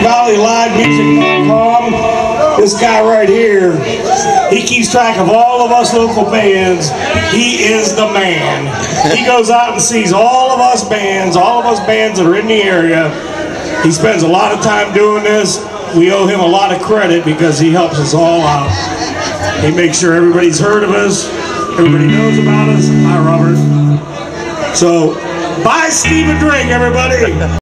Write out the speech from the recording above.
MVLiveMusic.com. This guy right here, he keeps track of all of us local bands. He is the man. He goes out and sees all of us bands that are in the area. He spends a lot of time doing this. We owe him a lot of credit because he helps us all out. He makes sure everybody's heard of us, everybody knows about us. Hi, Robert. So, buy Steve a drink, everybody.